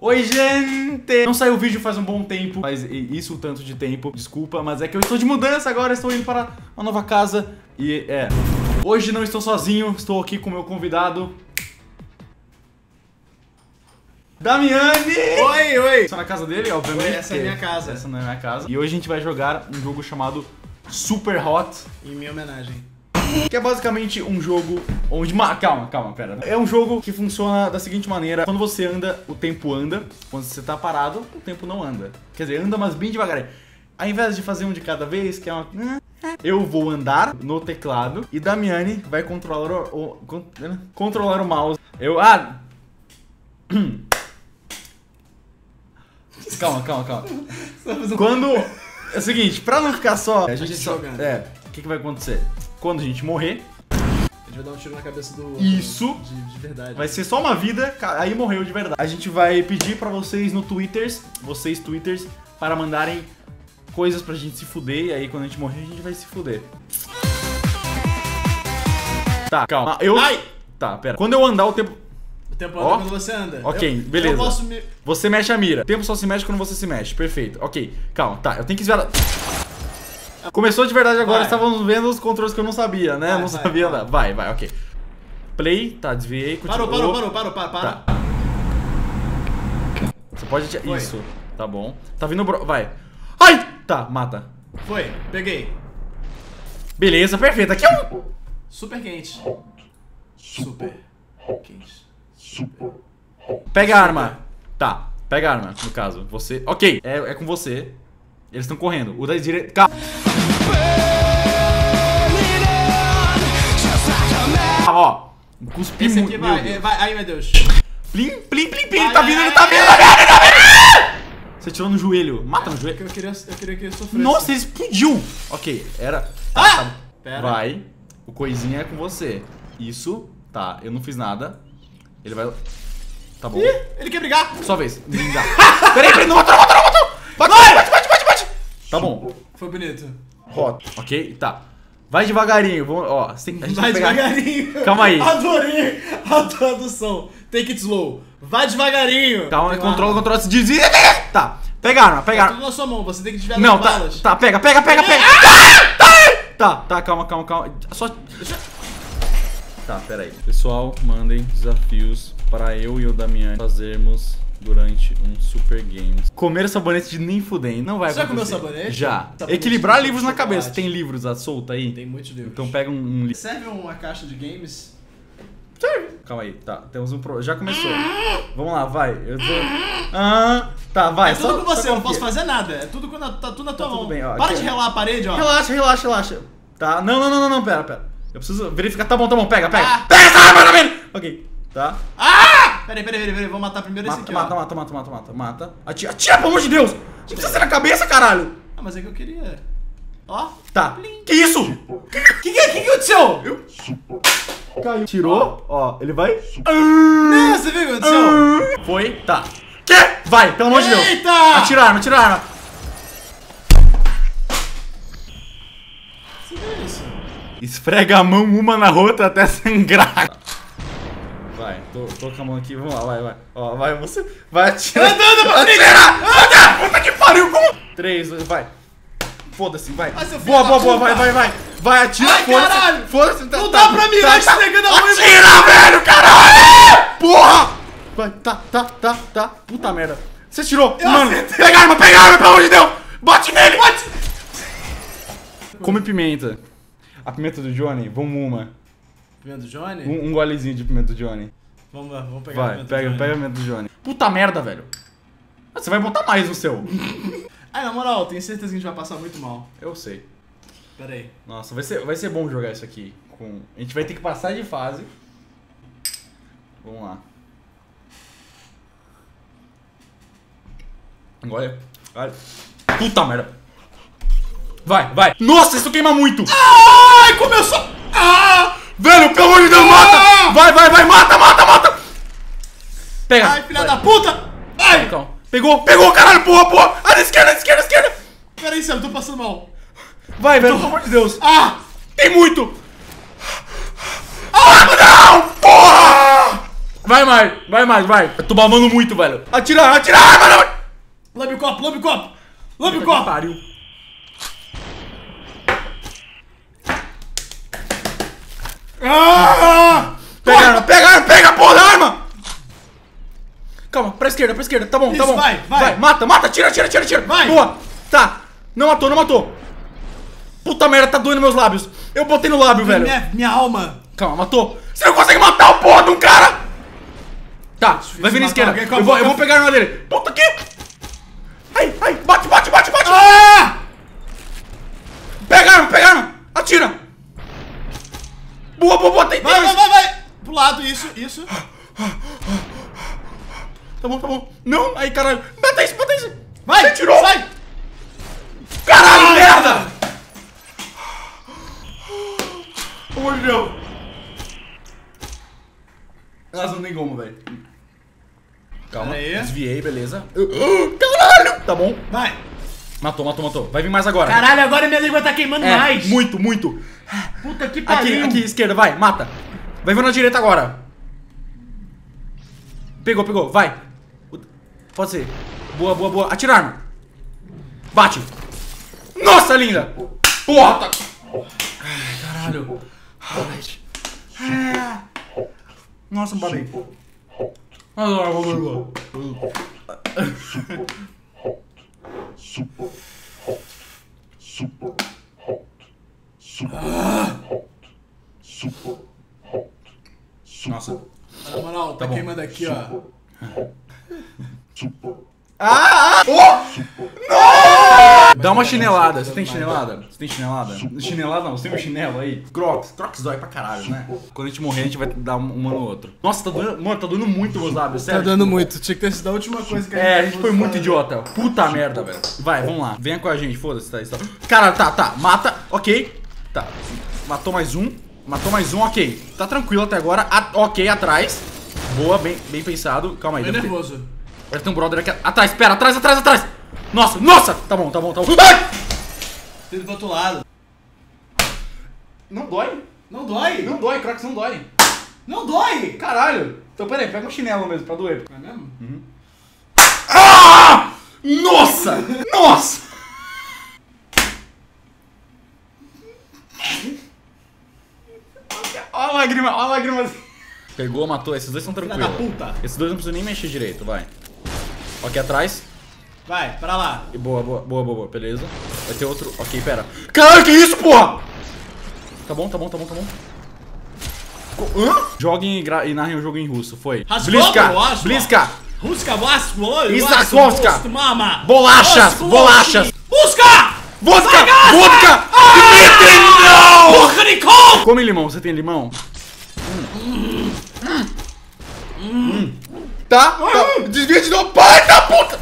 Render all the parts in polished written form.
Oi, gente! Não saiu o vídeo faz um bom tempo, mas isso tanto de tempo, desculpa, mas é que eu estou de mudança agora, estou indo para uma nova casa e hoje não estou sozinho, estou aqui com o meu convidado, Damiani! Oi, oi! Estou na casa dele, obviamente. Oi, essa é a minha casa. Essa não é a minha casa. E hoje a gente vai jogar um jogo chamado Super Hot. Em minha homenagem. Que é basicamente um jogo onde... Calma, pera. É um jogo que funciona da seguinte maneira. Quando você anda, o tempo anda. Quando você tá parado, o tempo não anda. Quer dizer, anda, mas bem devagarinho. Ao invés de fazer um de cada vez, que é uma... Eu vou andar no teclado e Damiani vai controlar o mouse. Calma. Quando... É o seguinte, pra não ficar só... A gente jogando. O que vai acontecer? Quando a gente morrer... A gente vai dar um tiro na cabeça do... Isso! De verdade. Vai ser só uma vida, aí morreu de verdade. A gente vai pedir pra vocês no Twitters, para mandarem coisas pra gente se fuder. E aí quando a gente morrer, a gente vai se fuder. Tá, calma. Ai! Tá, pera. Quando eu andar, o tempo... O tempo anda quando você anda. Ok, beleza. Eu posso me... Você mexe a mira. O tempo só se mexe quando você se mexe. Perfeito. Ok, calma. Tá, eu tenho que desviar... Começou de verdade agora, estávamos vendo os controles que eu não sabia, né? Não sabia nada. Vai, ok. Play, tá, desviei, continuou. Parou. Tá. Você pode... Isso, tá bom. Tá vindo vai. Ai! Tá, mata. Foi, peguei. Beleza, perfeito. Aqui é um... Super quente. Super quente. Pega a arma. Tá, pega a arma, no caso. Você... Ok, é com você. Eles estão correndo. O da direita... Calma. Ó. Cuspi Esse muito. aqui vai. Ai, meu Deus. Plim. Ele tá vindo, ele tá vindo. Você tirou no joelho. Mata no joelho. Eu queria que ele sofresse. Nossa, ele explodiu. Ok, era... Ah! Pera. Vai. O coisinha é com você. Isso. Tá, eu não fiz nada. Ele vai... Tá bom. Ih, ele quer brigar. Sua vez. Peraí, não matou. Bate. Tá bom. Foi bonito. Hot. Ok, tá. Vai devagarinho. Vamos, ó, a gente Vai devagarinho. Calma aí. Adorei a tradução. Take it slow. Vai devagarinho. Calma, controla, se desvia. Tá. Pega a arma. Tá tudo na sua mão, você tem que desviar Não, das balas. Tá, pega. Tá, calma. Só... Tá, pera aí. Pessoal, mandem desafios para eu e o Damiani fazermos durante um Super Games. Comer sabonete de nem fudem, não vai acontecer. Você já comeu sabonete? Já. Sabonete Equilibrar de livros na chocolate. cabeça. Tem livros à solta aí? Tem muitos livros. Então pega um livro. Serve uma caixa de games? Calma aí, tá. Temos um pro... Já começou. Vamos lá, vai. Eu tô... tá, vai. É tudo com você, eu não posso fazer nada. É tudo tá tudo na tua mão. tudo bem, ó. Para Aqui, de relar a parede, ó. Relaxa. Tá, não, pera. Eu preciso verificar. Tá bom, pega. Pega essa arma, Damiani! Ok, tá. Peraí, vou matar primeiro esse aqui, ó. Mata. Atira, pelo amor de Deus! Não precisa ser na cabeça, caralho! Ah, mas é que eu queria... Ó. Tá. Que isso? Que aconteceu? Caiu. Tirou, ó, ele vai... Não, você viu o que aconteceu? Foi, tá. Que? Vai, pelo amor de Deus. Eita! Atira a arma. Você viu isso? Esfrega a mão uma na outra até sangrar. Vai, tô com a mão aqui, vamos lá, vai. Ó, vai, você vai atirar. Atira! Puta que pariu, como? 3, vai. Foda-se, vai. Boa, vai. Vai, atira, foda-se. Não dá pra mirar esfregando a mão. Atira, velho, caralho! Porra! Vai, tá. Puta merda. Você tirou, mano. Pega a arma, pelo amor de Deus. Bate nele. Come pimenta. A pimenta do Johnny, vamos uma. Pimenta do Johnny? Um golezinho de pimenta do Johnny. Vamos lá, vamos pegar Vai, pega a pimenta do Johnny. Puta merda, velho. Você vai botar mais no seu. Ai, na moral, tenho certeza que a gente vai passar muito mal. Eu sei. Pera aí. Nossa, vai ser bom jogar isso aqui. A gente vai ter que passar de fase. Vamos lá. Olha. Puta merda. Vai. Nossa, isso queima muito. Ai, começou. Velho, pelo amor de Deus, mata. Vai, mata. Pega. Ai, filha da puta. Ai. Então, pegou, caralho, porra. À esquerda. Pera aí, Sam, eu tô passando mal. Vai, velho, pelo amor de Deus. Tem muito. Vai mais, vai mais, vai. Eu tô babando muito, velho. Atira, atira, mano. Lambe o copo, lambe o copo. Lambe o Puta que copo. pariu. Ah! Pegaram, pegaram, pega a porra da arma. Calma, pra esquerda, tá bom, tá Isso, bom. vai. Mata, mata, tira, tira, tira, tira. Vai. Boa, tá. Não matou, não matou. Puta merda, tá doendo meus lábios. Eu botei no lábio, velho. Minha alma. Calma, matou. Você não consegue matar o porra de um cara. Tá, vai vir na esquerda. Eu vou pegar a arma dele. Puta que... Ai, ai, bate, bate, bate, bate. Ah! Pega a arma, atira. Boa, boa, boa, tem dois. Vai. Pro lado, isso. Tá bom. Não, aí, caralho. Mata isso. Vai, você tirou. sai. Caralho, merda. Pelo amor de Deus. Nossa, não tem como, velho. Calma, Pera aí. desviei, beleza. Caralho. Tá bom. Vai. Matou. Vai vir mais agora. Caralho, agora minha língua tá queimando mais. Muito. Puta que pariu. Aqui, esquerda, vai, mata. Vai vir na direita agora. Pegou, vai. Pode ser. Boa. Atira a arma. Bate. Nossa, linda. Porra, tá... Ai, caralho. Nossa, me babei. Nossa. Na moral, tá bom. queimando aqui, ó. Dá uma chinelada. Você tem chinelada? Chinelada não, você tem um chinelo aí? Crocs dói pra caralho, né? Quando a gente morrer, a gente vai dar uma no outro. Nossa, tá doendo, mano, tá doendo muito meus lábios, sério. Tá dando muito. Tinha que ter sido a última coisa que A gente foi muito idiota. Puta merda, velho. Vai, vamos lá. Venha com a gente, foda-se, tá. Cara, tá. Mata, ok. Tá. Matou mais um, ok. Tá tranquilo até agora. Ok, atrás. Boa, bem pensado. Calma aí. Tô nervoso. Vai ter um brother aqui. Atrás, espera, atrás. Nossa. Tá bom. Ai! Tem do outro lado. Não dói. Não dói. Não dói, Crocs não dói. Não dói. Caralho. Então, pera aí, pega um chinelo mesmo pra doer. É mesmo? Ah! Nossa! Ó a lágrima. Pegou, matou. Esses dois são Filha tranquilos. da puta. Esses dois não precisam nem mexer direito, vai. Ok, atrás. Vai, pra lá. E boa, beleza. Vai ter outro. Ok, pera. Caralho, que isso, porra? Tá bom. Hã? Joguem e narrem o jogo em russo, foi. Bliska. Ruska, Vasco, Isakowska. Mama. Bolachas. Busca! Vodka! Não! Come limão, você tem limão? Tá? Desvia de novo, pai da puta!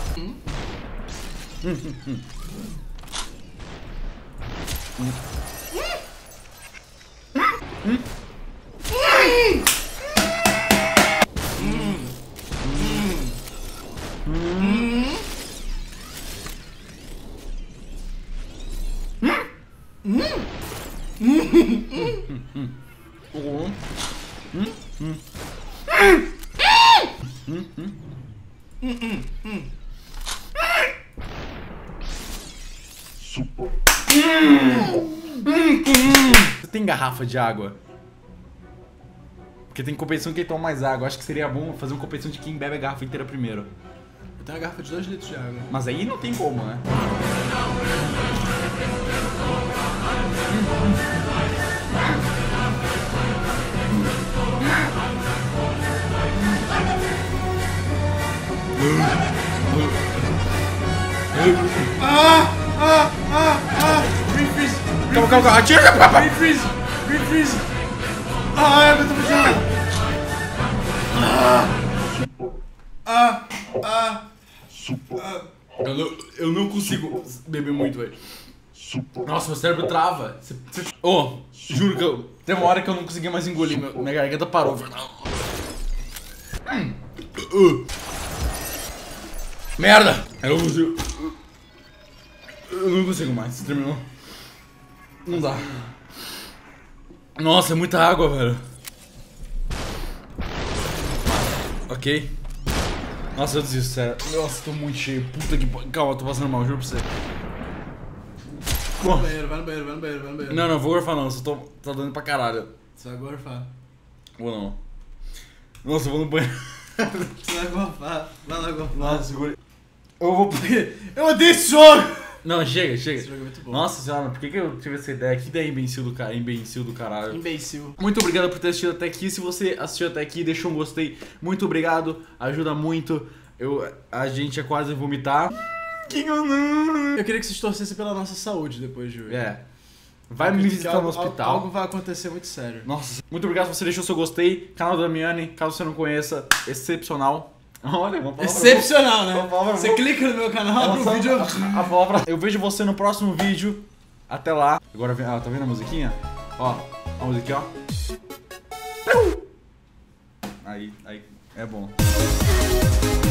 Você tem garrafa de água? Porque tem competição quem toma mais água. Acho que seria bom fazer uma competição de quem bebe a garrafa inteira primeiro. Eu tenho uma garrafa de 2 litros de água. Mas aí não tem como, né? Green freeze. Calma. Atira, papai! Green freeze. Ai, eu tô puxando. Eu não consigo beber muito, velho. Nossa, meu cérebro trava. Juro que teve uma hora que eu não conseguia mais engolir. Minha garganta parou. Merda! Eu não consigo mais. Terminou. Não dá. Nossa, é muita água, velho. Ok. Nossa, eu desisto, sério. Nossa, tô muito cheio. Puta que... Calma, tô passando mal, juro pra você. Vai no banheiro, vai no banheiro, vai no banheiro, vai no banheiro. Não, não vou gorfar não, só tô... tá dando pra caralho. Você vai gorfar. Vou não. Nossa, eu vou no banheiro. Você vai gorfar. Vai lá gorfar. Nossa, segura. Eu vou... Eu odeio esse jogo! Não, chega, chega. Esse jogo é muito bom. Nossa senhora, por que eu tive essa ideia? Que ideia imbecil do caralho. Imbecil. Muito obrigado por ter assistido até aqui. Se você assistiu até aqui, deixou um gostei. Muito obrigado, ajuda muito. A gente é quase vomitar. Eu queria que vocês torcessem pela nossa saúde depois de hoje. É. Vai me visitar no hospital. Algo vai acontecer muito sério. Nossa, muito obrigado se você deixou seu gostei. Canal da Damiani, caso você não conheça, excepcional. Olha, uma palavra Excepcional, né? Uma palavra Você boa. clica no meu canal, abre Nossa, o vídeo. a palavra. Eu vejo você no próximo vídeo. Até lá. Agora vem. Ah, tá vendo a musiquinha? Ó, a musiquinha, ó. Aí, é bom.